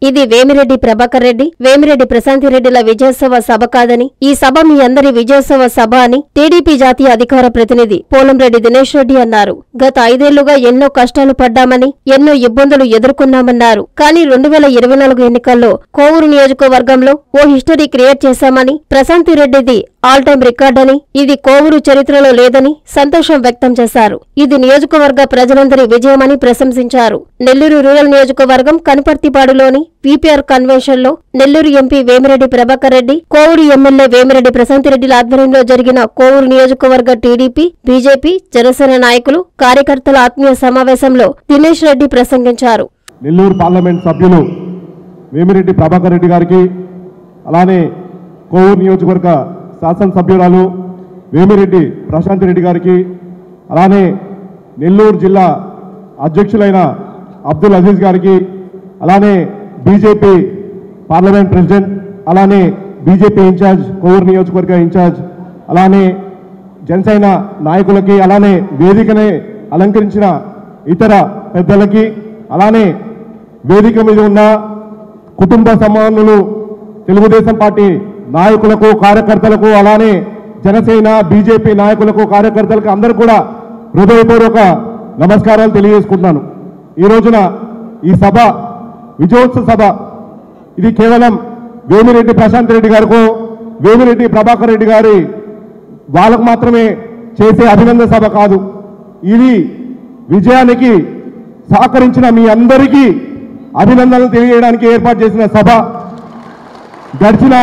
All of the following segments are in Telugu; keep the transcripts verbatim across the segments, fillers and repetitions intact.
ఇది వేమిరెడ్డి ప్రభాకర్ రెడ్డి, వేమిరెడ్డి ప్రశాంతిరెడ్డిల విజయోత్సవ సభ కాదని, ఈ సభ మీ అందరి విజయోత్సవ సభ అని టీడీపీ జాతీయ అధికార ప్రతినిధి పోలంరెడ్డి దినేష్ రెడ్డి అన్నారు. గత ఐదేళ్లుగా ఎన్నో కష్టాలు పడ్డామని, ఎన్నో ఇబ్బందులు ఎదుర్కొన్నామన్నారు. కానీ రెండు వేల ఇరవై నాలుగు ఎన్నికల్లో కోవూరు నియోజకవర్గంలో ఓ హిస్టరీ క్రియేట్ చేశామని, ప్రశాంతిరెడ్డిది ఆల్ టైమ్ రికార్డని, ఇది కోవూరు చరిత్రలో లేదని సంతోషం వ్యక్తం చేశారు. ఇది నియోజకవర్గ ప్రజలందరి విజయమని ప్రశంసించారు. నెల్లూరు రూరల్ నియోజకవర్గం కనపర్తిపాడులోని వీపీఆర్ కన్వెన్షన్ లో నెల్లూరు ఎంపీ వేమిరెడ్డి ప్రభాకర్ రెడ్డి, కోవూరు ఎమ్మెల్యే వేమిరెడ్డి ప్రశాంతిరెడ్డిల ఆధ్వర్యంలో జరిగిన కోవూరు నియోజకవర్గ టీడీపీ, బీజేపీ, జనసేన నాయకులు, కార్యకర్తల ఆత్మీయ సమావేశంలో దినేష్ రెడ్డి ప్రసంగించారు. నెల్లూరు పార్లమెంట్ సభ్యులు వేమిరెడ్డి ప్రభాకర్ రెడ్డి గారికి, అలానే కోవూరు నియోజకవర్గ శాసనసభ్యురాలు వేమిరెడ్డి ప్రశాంతిరెడ్డి గారికి, అలానే నెల్లూరు జిల్లా అధ్యక్షులైన అబ్దుల్ అజీజ్ గారికి, అలానే బీజేపీ పార్లమెంట్ ప్రెసిడెంట్, అలానే బీజేపీ ఇన్ఛార్జ్, కోవూరు నియోజకవర్గ ఇన్ఛార్జ్, అలానే జనసేన నాయకులకి, అలానే వేదికనే అలంకరించిన ఇతర పెద్దలకి, అలానే వేదిక మీద ఉన్న కుటుంబ సమానులు, తెలుగుదేశం పార్టీ నాయకులకు, కార్యకర్తలకు, అలానే జనసేన బీజేపీ నాయకులకు, కార్యకర్తలకు అందరూ కూడా హృదయపూర్వక నమస్కారాలు తెలియజేసుకుంటున్నాను. ఈ రోజున ఈ సభ విజయోత్సవ సభ, ఇది కేవలం వేమిరెడ్డి ప్రశాంతిరెడ్డి గారికో, వేమిరెడ్డి ప్రభాకర్ రెడ్డి గారి వాళ్ళకు మాత్రమే చేసే అభినందన సభ కాదు. ఇది విజయానికి సహకరించిన మీ అందరికీ అభినందనలు తెలియజేయడానికి ఏర్పాటు చేసిన సభ. గడిచిన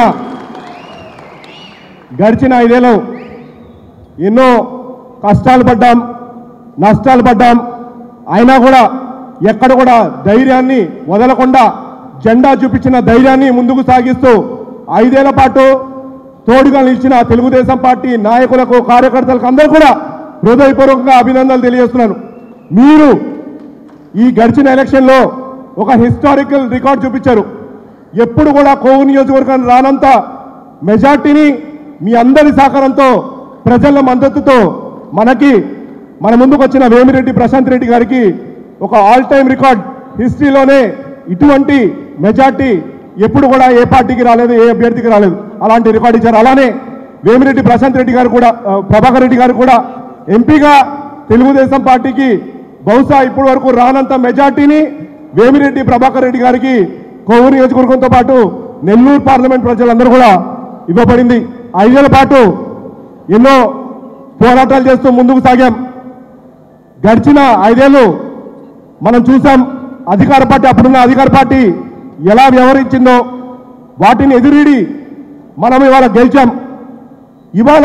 గడిచిన ఐదేళ్ళు ఎన్నో కష్టాలు పడ్డాం, నష్టాలు పడ్డాం. అయినా కూడా ఎక్కడ కూడా ధైర్యాన్ని వదలకుండా, జెండా చూపించిన ధైర్యాన్ని ముందుకు సాగిస్తూ ఐదేళ్ల పాటు తోడుగా నిలిచిన తెలుగుదేశం పార్టీ నాయకులకు, కార్యకర్తలకు అందరూ కూడా హృదయపూర్వకంగా అభినందనలు తెలియజేస్తున్నాను. మీరు ఈ గడిచిన ఎలక్షన్లో ఒక హిస్టారికల్ రికార్డ్ చూపించారు. ఎప్పుడు కూడా కోవూరు నియోజకవర్గాన్ని రానంత మెజార్టీని మీ అందరి సహకారంతో, ప్రజల మద్దతుతో మనకి మన ముందుకు వచ్చిన వేమిరెడ్డి ప్రశాంత్ రెడ్డి గారికి ఒక ఆల్ టైమ్ రికార్డ్, హిస్టరీలోనే ఇటువంటి మెజార్టీ ఎప్పుడు కూడా ఏ పార్టీకి రాలేదు, ఏ అభ్యర్థికి రాలేదు. అలాంటి రికార్డు ఇచ్చారు. అలానే వేమిరెడ్డి ప్రశాంత్ రెడ్డి గారు కూడా, ప్రభాకర్ రెడ్డి గారు కూడా ఎంపీగా తెలుగుదేశం పార్టీకి బహుశా ఇప్పటి వరకు రానంత మెజార్టీని వేమిరెడ్డి ప్రభాకర్ రెడ్డి గారికి కోవూరు నియోజకవర్గంతో పాటు నెల్లూరు పార్లమెంట్ ప్రజలందరూ కూడా ఇవ్వబడింది. ఐదేళ్ల పాటు ఎన్నో పోరాటాలు చేస్తూ ముందుకు సాగాం. గడిచిన ఐదేళ్లు మనం చూసాం అధికార పార్టీ, అప్పుడున్న అధికార పార్టీ ఎలా వ్యవహరించిందో. వాటిని ఎదురీడి మనం ఇవాళ గెలిచాం. ఇవాళ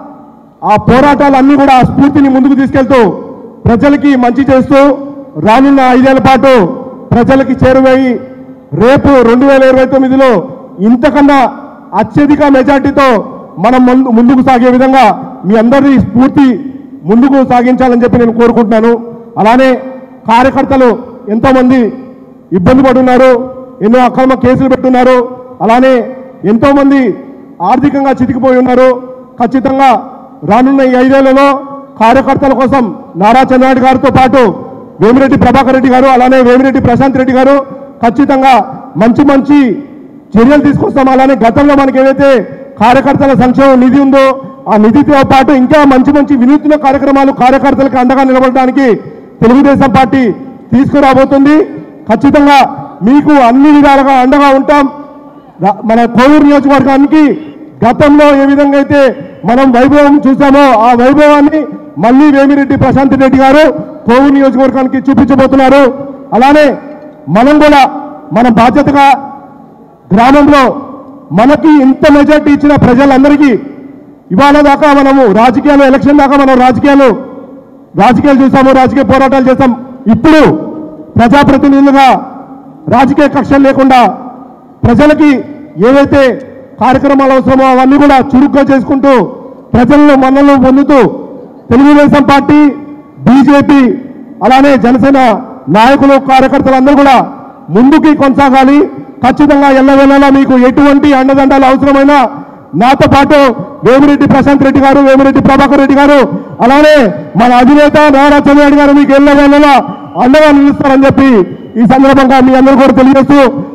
ఆ పోరాటాలన్నీ కూడా ఆ స్ఫూర్తిని ముందుకు తీసుకెళ్తూ ప్రజలకి మంచి చేస్తూ రానున్న ఐదేళ్ల పాటు ప్రజలకి చేరువయ్యి రేపు రెండు వేల ఇరవై తొమ్మిదిలో ఇంతకన్నా అత్యధిక మెజార్టీతో మనం ముందు ముందుకు సాగే విధంగా మీ అందరి స్ఫూర్తి ముందుకు సాగించాలని చెప్పి నేను కోరుకుంటున్నాను. అలానే కార్యకర్తలు ఎంతోమంది ఇబ్బంది పడున్నారు, ఎన్నో అక్రమ కేసులు పెట్టున్నారు, అలానే ఎంతోమంది ఆర్థికంగా చితికిపోయి ఉన్నారు. ఖచ్చితంగా రానున్న ఈ ఐదేళ్లలో కార్యకర్తల కోసం నారా చంద్రబాబు గారితో పాటు వేమిరెడ్డి ప్రభాకర్ రెడ్డి గారు, అలానే వేమిరెడ్డి ప్రశాంత్ రెడ్డి గారు ఖచ్చితంగా మంచి మంచి చర్యలు తీసుకొస్తాం. అలానే గతంలో మనకి ఏదైతే కార్యకర్తల సంక్షేమ నిధి ఉందో ఆ నిధితో పాటు ఇంకా మంచి మంచి వినూత్న కార్యక్రమాలు కార్యకర్తలకు అండగా నిలబడడానికి తెలుగుదేశం పార్టీ తీసుకురాబోతుంది. ఖచ్చితంగా మీకు అన్ని విధాలుగా అండగా ఉంటాం. మన కోవూరు నియోజకవర్గానికి గతంలో ఏ విధంగా అయితే మనం వైభవం చూసామో ఆ వైభవాన్ని మళ్ళీ వేమిరెడ్డి ప్రశాంత్ రెడ్డి గారు కోవూరు నియోజకవర్గానికి చూపించబోతున్నారు. అలానే మనం కూడా మన బాధ్యతగా గ్రామంలో మనకి ఇంత మెజార్టీ ఇచ్చిన ప్రజలందరికీ ఇవాళ దాకా మనము రాజకీయాలు, ఎలక్షన్ దాకా మనం రాజకీయాలు రాజకీయాలు చూసాము, రాజకీయ పోరాటాలు చేస్తాం. ఇప్పుడు ప్రజాప్రతినిధులుగా రాజకీయ కక్షలు లేకుండా ప్రజలకి ఏవైతే కార్యక్రమాలు అవసరమో అవన్నీ కూడా చురుగ్గా చేసుకుంటూ ప్రజల్లో మన్నలు పొందుతూ తెలుగుదేశం పార్టీ, బీజేపీ, అలానే జనసేన నాయకులు, కార్యకర్తలందరూ కూడా ముందుకి కొనసాగాలి. ఖచ్చితంగా ఎల్లవేళలా మీకు ఎటువంటి అండదండాలు అవసరమైనా నాతో పాటు వేమిరెడ్డి ప్రశాంత్ రెడ్డి గారు, వేమిరెడ్డి ప్రభాకర్ రెడ్డి గారు, అలానే మన అధినేత నారా చంద్రబాబు గారు మీకు ఎల్లవేళలా అండగా నిలుస్తారని చెప్పి ఈ సందర్భంగా మీ అందరూ కూడా తెలియజేస్తూ,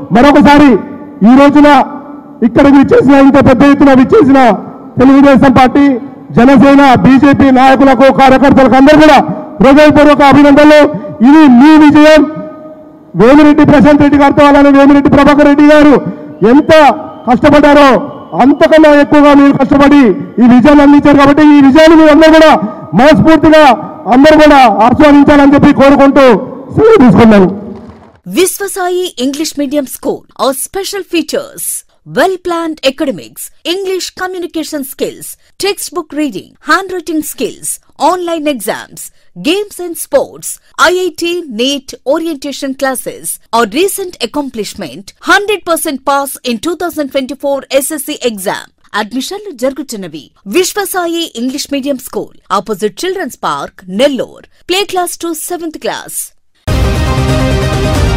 మరొకసారి ఈ రోజున ఇక్కడ విచ్చేసిన ఇంత పెద్ద ఎత్తున విచ్చేసిన తెలుగుదేశం పార్టీ, జనసేన, బీజేపీ నాయకులకు, కార్యకర్తలకు అందరూ కూడా హృదయపూర్వక అభినందనలు. ఇది మీ విజయం. వేమిరెడ్డి ప్రశాంత్ రెడ్డి గారితో అలానే వేమిరెడ్డి ప్రభాకర్ రెడ్డి గారు ఎంత కష్టపడ్డారో అంతకన్నా ఎక్కువగా మీరు కష్టపడి ఈ విజయాన్ని అందించారు. కాబట్టి ఈ విజయాన్ని మీరు అందరూ కూడా మనస్ఫూర్తిగా అందరూ కూడా ఆస్వాదించాలని చెప్పి కోరుకుంటూ సెలవు తీసుకున్నాను. Viswasai English Medium School. Our special features: well-planned academics, English communication skills, textbook reading, handwriting skills, online exams, games and sports, I I T, NEET, orientation classes. Our recent accomplishment: one hundred percent pass in twenty twenty-four S S C exam. అడ్మిషన్లు జరుగుతున్నవి. Viswasai English medium school, opposite children's park, Nellore. Play class to seventh class.